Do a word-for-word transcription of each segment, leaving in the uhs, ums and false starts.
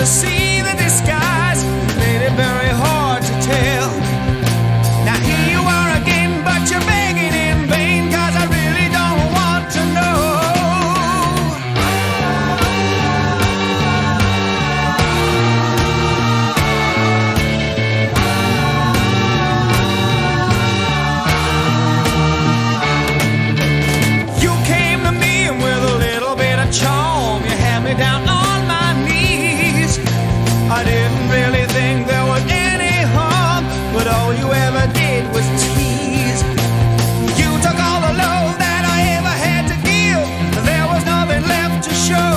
see the disguise made it very hard to tell. Now here you are again, but you're begging in vain, 'cause I really don't want to know. You came to me and with a little bit of charm, you had me down on my knees. I didn't really think there was any harm, but all you ever did was tease. You took all the love that I ever had to give, and there was nothing left to show.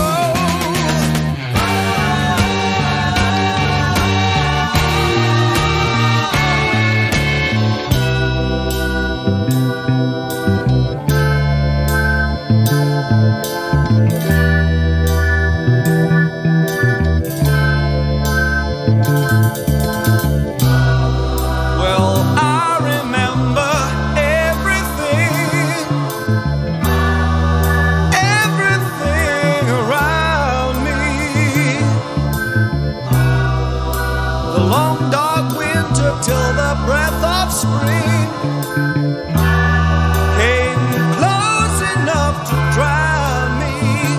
Well, I remember everything, everything around me. The long dark winter till the breath of spring came close enough to drown me.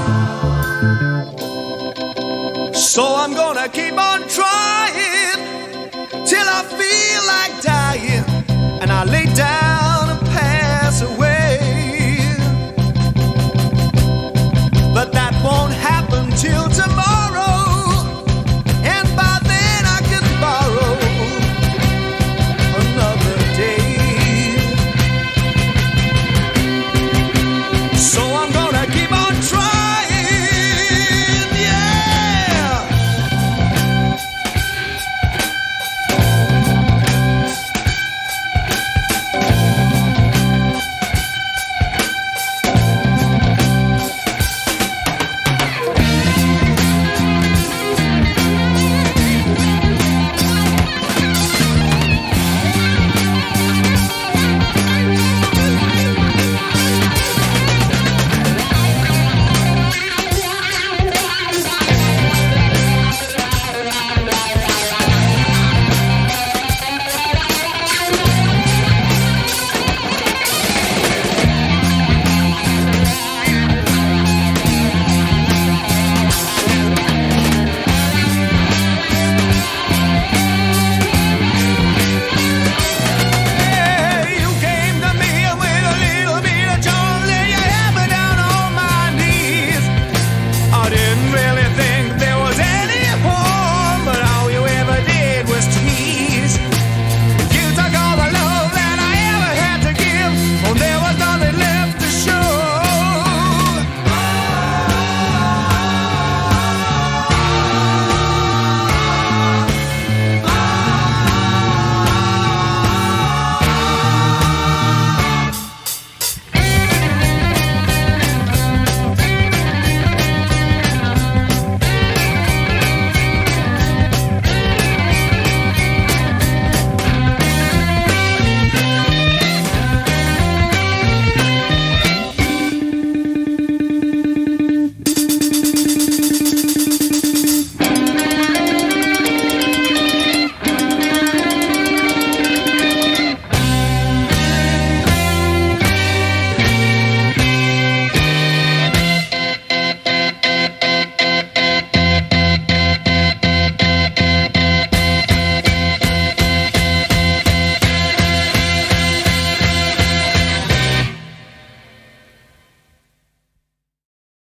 So I'm gonna keep on trying till I feel like dying, and I lay down and pass away. But that won't happen till tomorrow.